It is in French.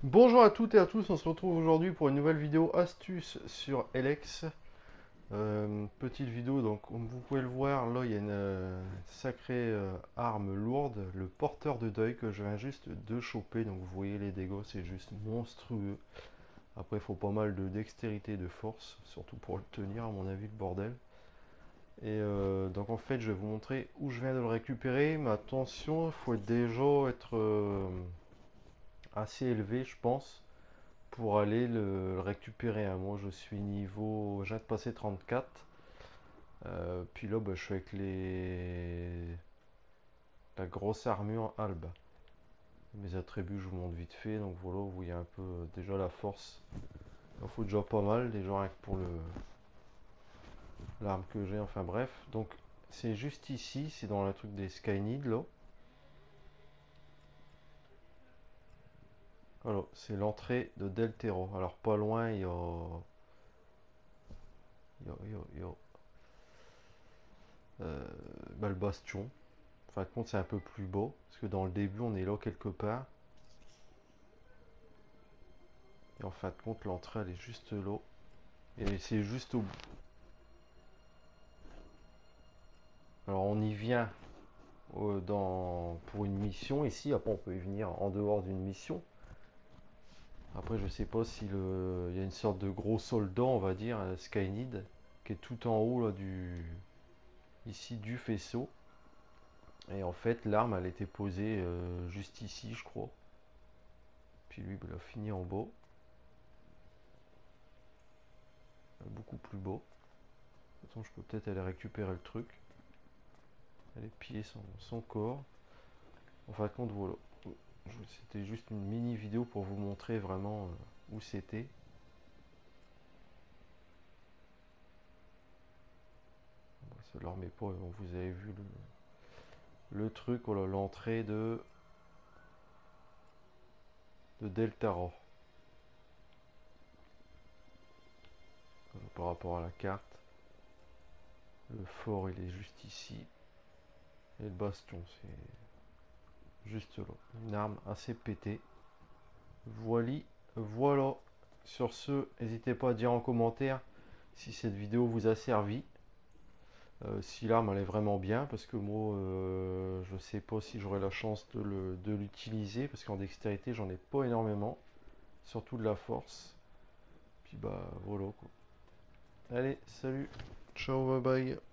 Bonjour à toutes et à tous, on se retrouve aujourd'hui pour une nouvelle vidéo astuce sur Elex. Petite vidéo, donc comme vous pouvez le voir, là il y a une sacrée arme lourde, le porteur de deuil que je viens juste de choper. Donc vous voyez les dégâts, c'est juste monstrueux. Après il faut pas mal de dextérité et de force, surtout pour le tenir à mon avis le bordel. Et donc en fait je vais vous montrer où je viens de le récupérer, mais attention, il faut déjà être assez élevé je pense pour aller le récupérer, hein. Moi je suis niveau, je viens de passer 34. Puis là bah, je suis avec la grosse armure Albe. Mes attributs je vous montre vite fait. Donc voilà, vous voyez un peu déjà la force. Il en faut déjà pas mal, déjà rien que pour l'arme que j'ai, enfin bref. Donc c'est juste ici, c'est dans le truc des Skynid là. Voilà, c'est l'entrée de Deltero. Alors pas loin il y a... bah, le bastion. En fin de compte, c'est un peu plus beau. Parce que dans le début, on est là quelque part. Et en fin de compte, l'entrée, elle est juste là. Et c'est juste au bout. Alors, on y vient pour une mission ici. Après, on peut y venir en dehors d'une mission. Après, je sais pas si il y a une sorte de gros soldat, on va dire, Skynid, qui est tout en haut là, ici du faisceau. Et en fait, l'arme, elle était posée juste ici, je crois. Puis lui, il a fini en bas. Beaucoup plus beau. Attends, je peux peut-être aller récupérer le truc. Aller piller son corps. En fin de compte, voilà. C'était juste une mini vidéo pour vous montrer vraiment où c'était. Ça leur met pas. Vous avez vu le truc, voilà, l'entrée de Deltaro. Par rapport à la carte. Le fort, il est juste ici. Et le bastion, c'est juste là. Une arme assez pétée. Voilà. Sur ce, n'hésitez pas à dire en commentaire si cette vidéo vous a servi. Si l'arme elle est vraiment bien, parce que moi je sais pas si j'aurai la chance de l'utiliser, parce qu'en dextérité j'en ai pas énormément, surtout de la force. Puis bah voilà quoi. Allez, salut, ciao, bye bye.